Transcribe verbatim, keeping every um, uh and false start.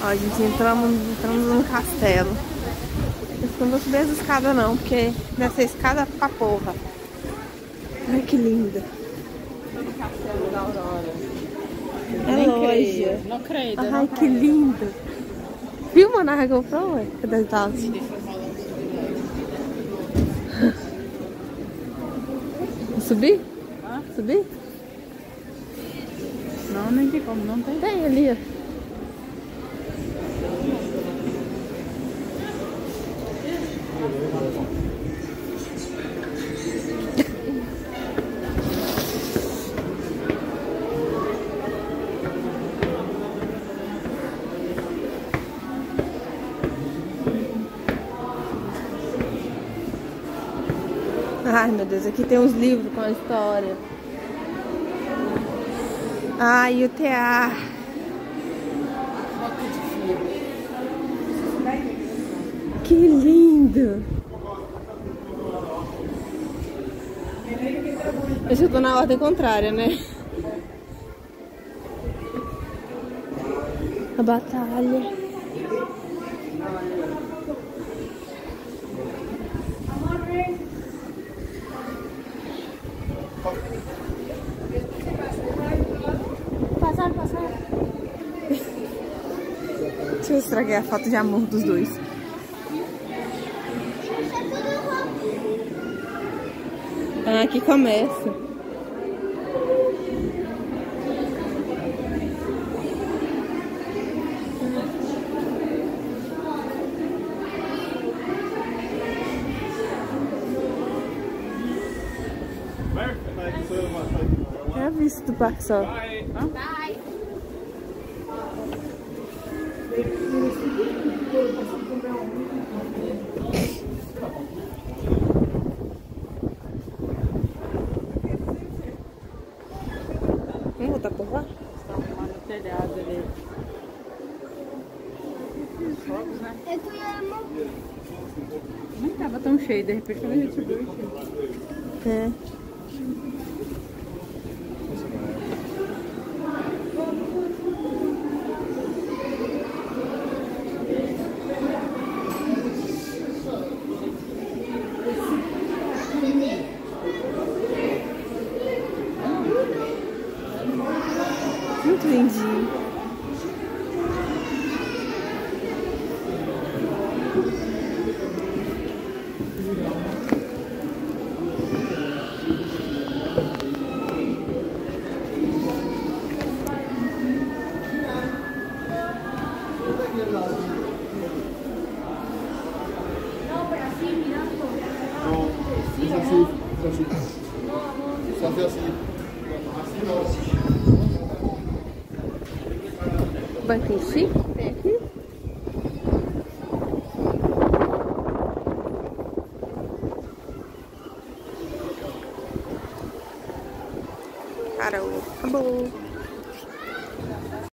Ó, a gente entramos, entramos num castelo. Eu não vou subir as escadas não, porque deve ser escada pra porra. Ai, que lindo. Tô no castelo da Aurora. É Nem loja. creio. Não creio. Ai, não que creio. lindo. Filma na GoPro, ué? Cadê o tal? Subir? Hã? Subir? Não, nem tem como, não tem. Tem ali, ó. Ai, meu Deus, aqui tem uns livros com a história. Ai, o tear. Que lindo. Eu já tô na ordem contrária, né? A batalha. Passar, passar. Deixa eu estragar a foto de amor dos dois. Ah, aqui começa. É a vista do Parque Sol. Bye. Vamos voltar por lá? Estão arrumando o telhado ali. Fogos, né? Nem tava tão cheio, de repente a gente viu. É. Muito lindinho. No, pero así mirando. No, es así, es así. Se hace así. Así no. Banquinho chique, tem aqui. Parou. Acabou.